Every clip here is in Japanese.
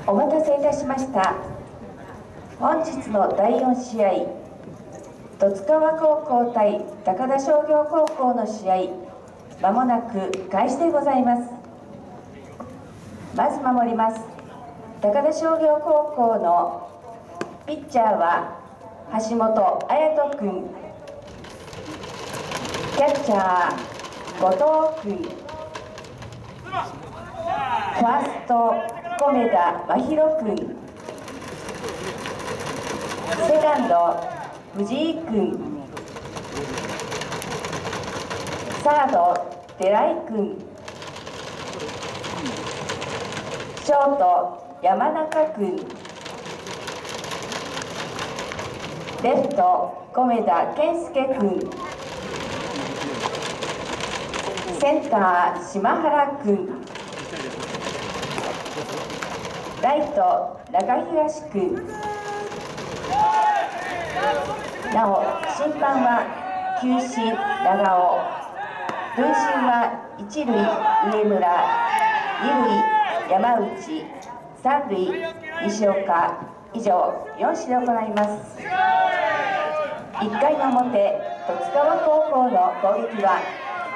お待たせいたしました。本日の第4試合、十津川高校対高田商業高校の試合、まもなく開始でございます。まず守ります。高田商業高校のピッチャーは橋本彩斗君、キャッチャー後藤君、ファースト米田真宏君、セカンド藤井君、サード寺井君、ショート山中君、レフト米田健介君、センター島原君、ライト中東君。なお審判は球審長尾、塁審は一塁上村、二塁山内、三塁西岡、以上4試で行います。1回の表、十津川高校の攻撃は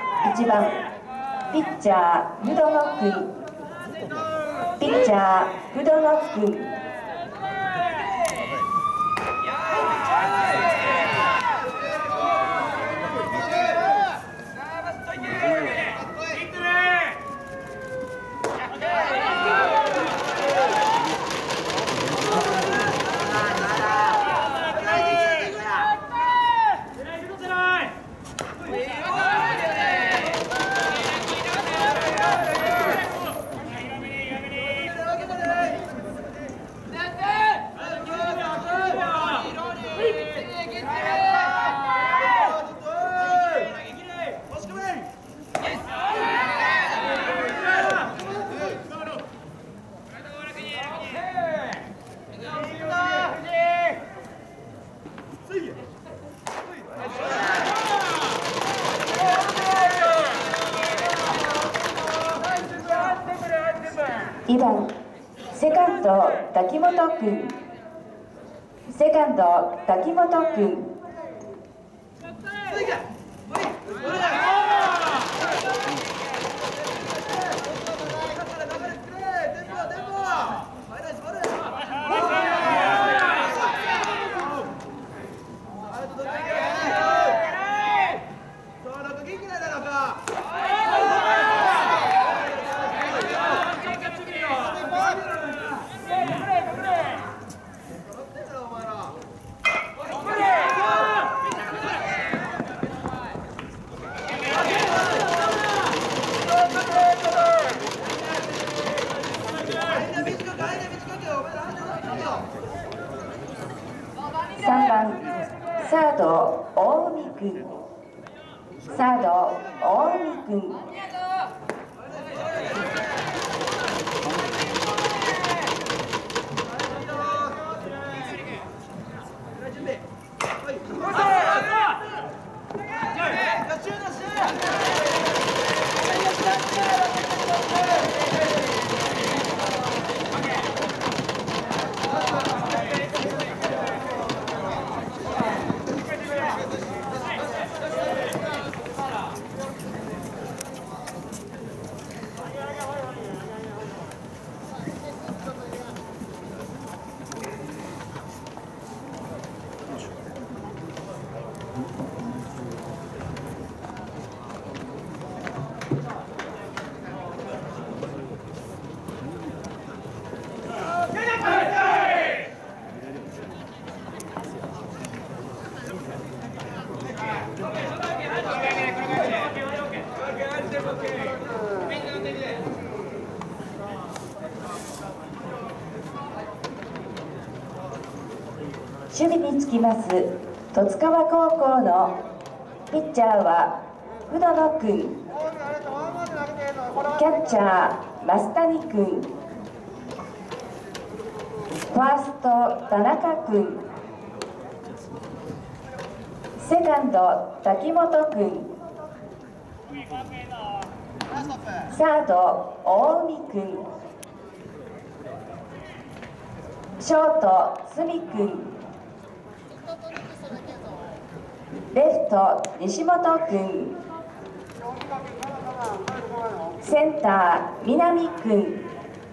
1番ピッチャー不動野君、ピッチャー不動野君、2番セカンド滝本君、セカンド滝本君、3番サード大海君、サード大海君、守備につきます十津川高校のピッチャーは不動野君、キャッチャー増谷君、ファースト田中君、セカンド滝本君、サード大海君、 ショート角君、レフト西本君、センター南君、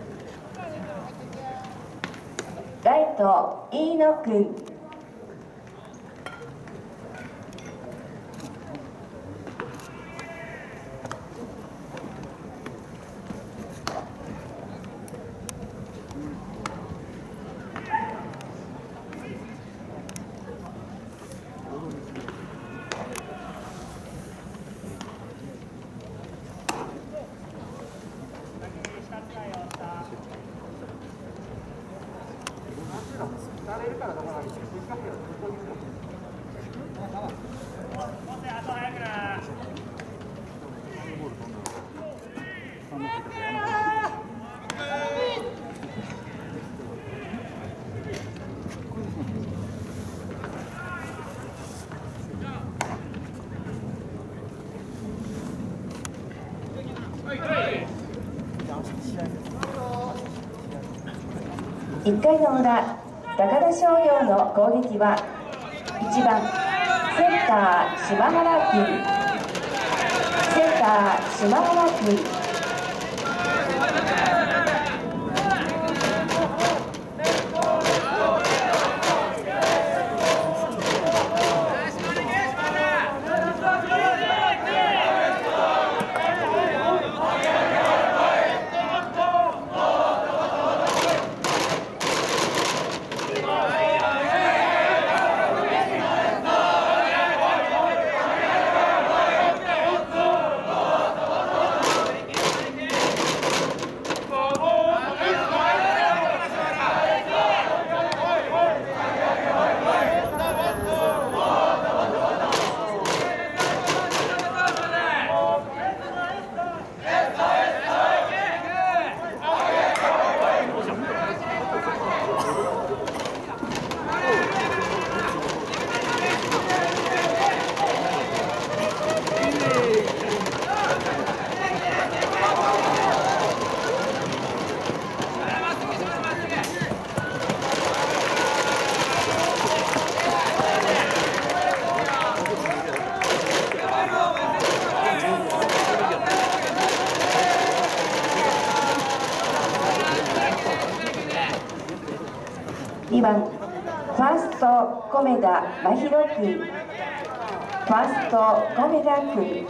ライト飯野君、1回の裏、高田商業の攻撃は1番センター島原君、センター島原君、2番ファースト米田真宏君、ファースト米田君、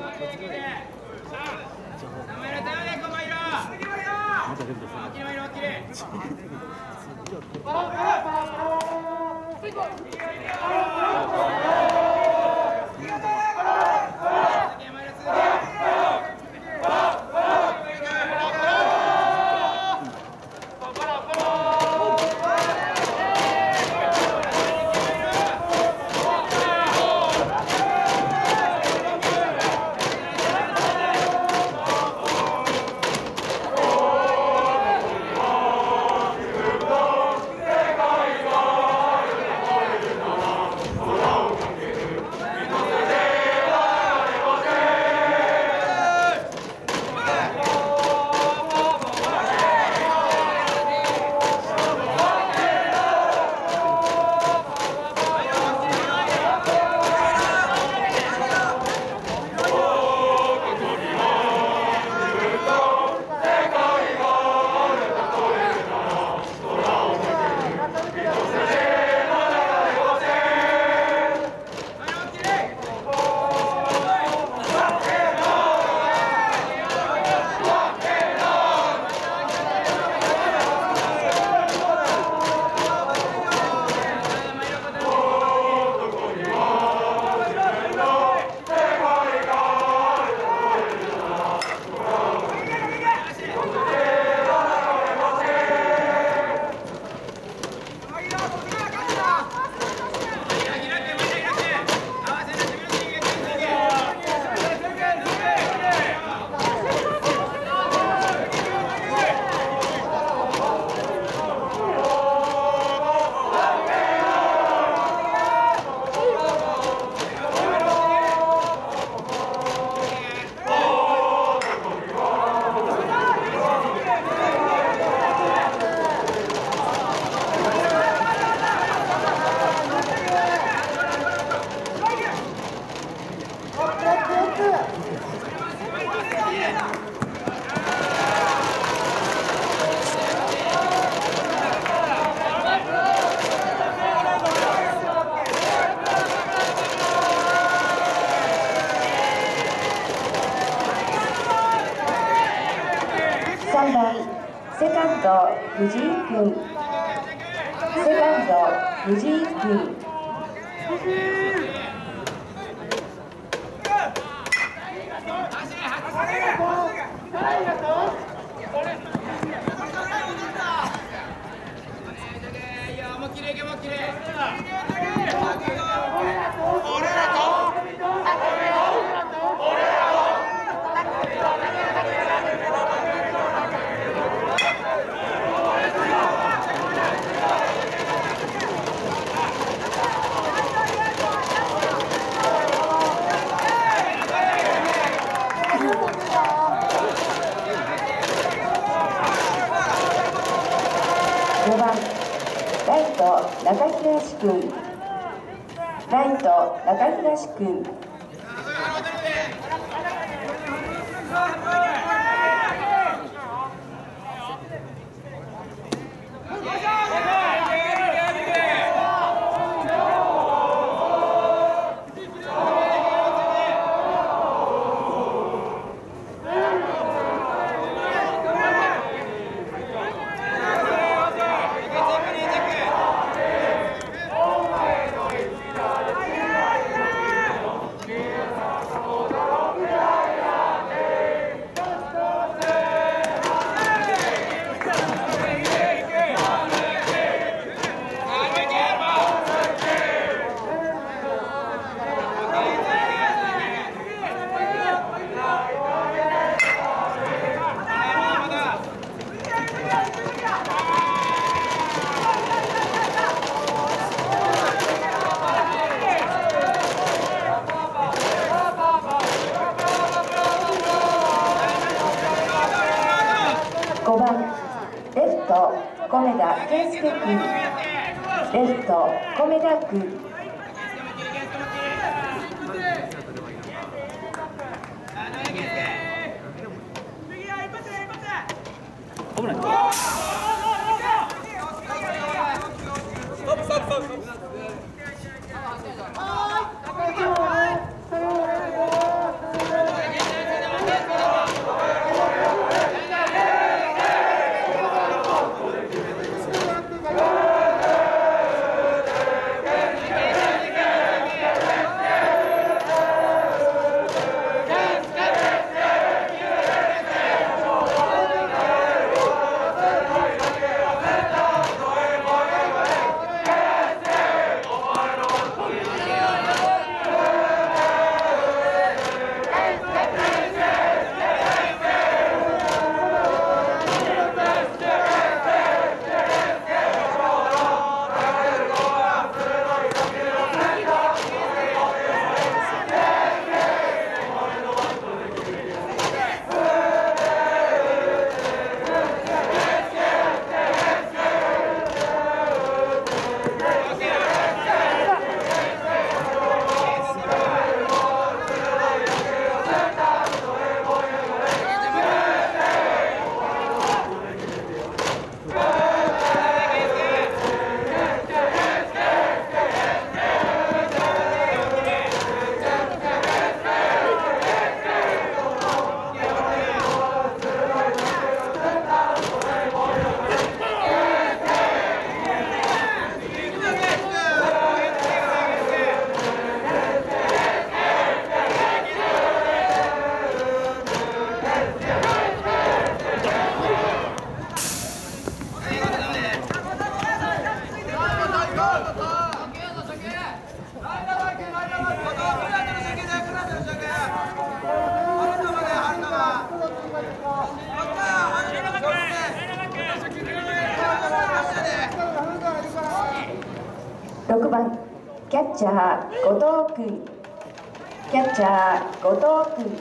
3番セカンド藤井君、セカンド藤井君。5番ライト中東君、ライト中東君。5番レフト米田健介君、レフト米田君。6番キャッチャー後藤君、キャッチャー後藤君。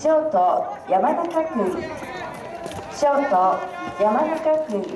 ショート山中君、ショート山中君。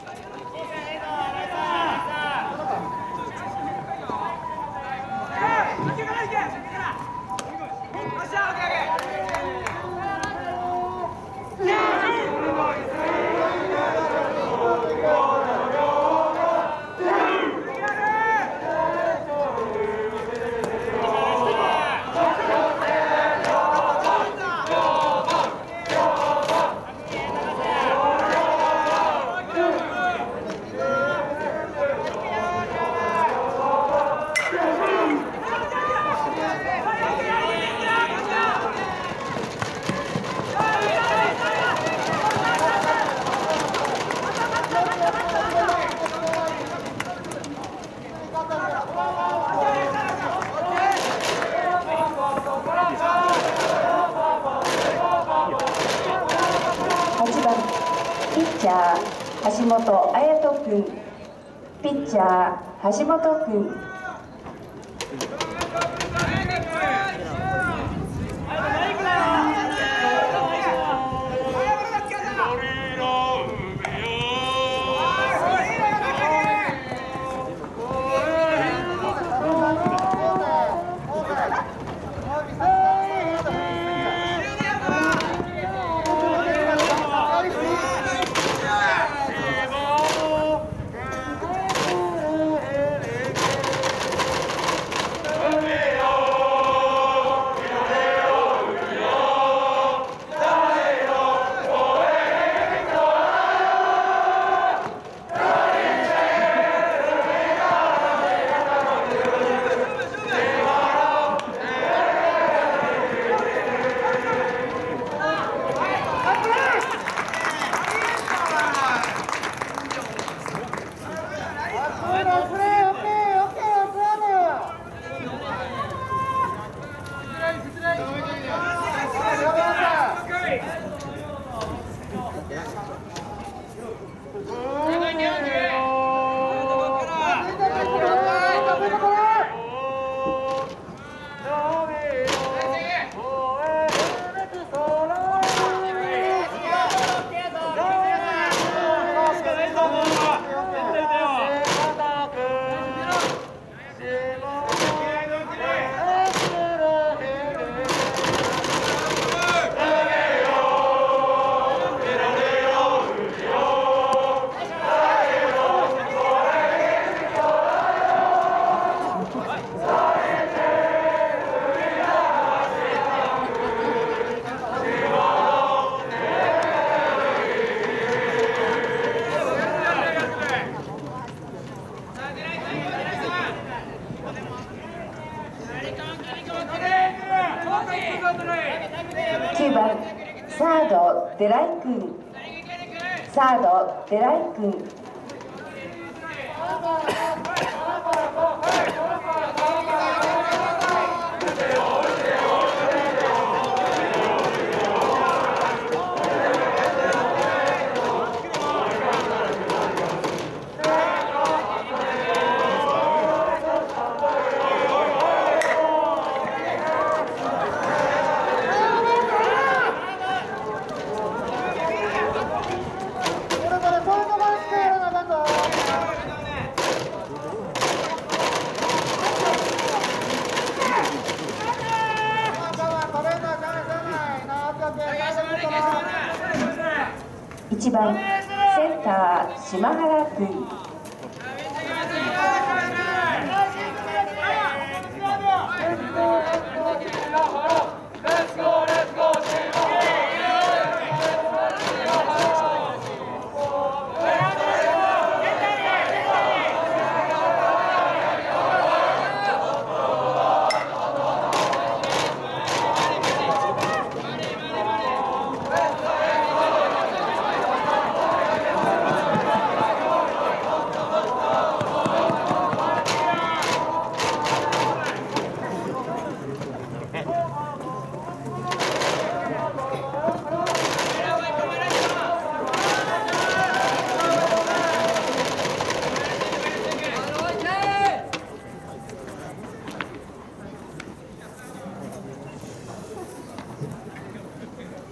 ピッチャー橋本彩斗君、ピッチャー橋本君。9番サード寺井君、サード寺井君。1番センター島原君。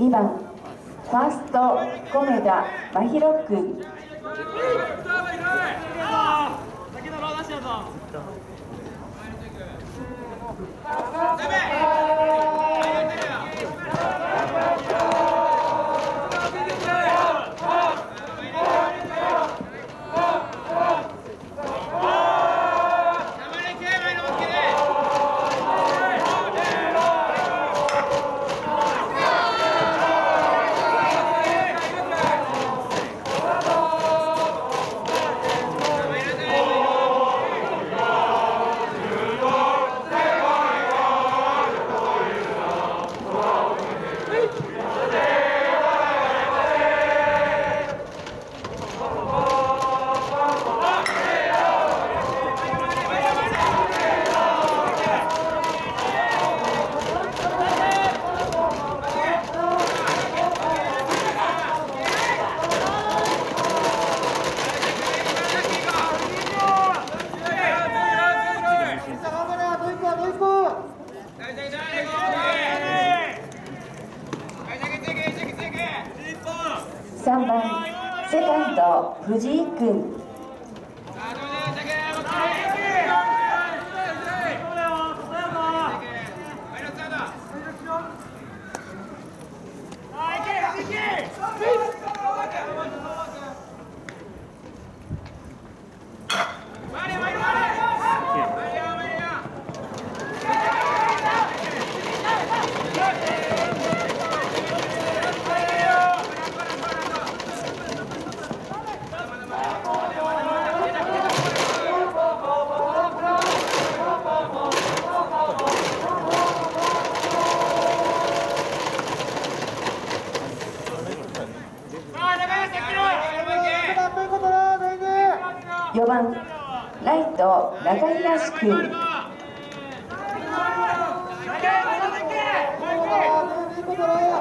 2番ファースト米田真宙君。3番セカンド藤井君。4番ライト中東君。 いいことないや。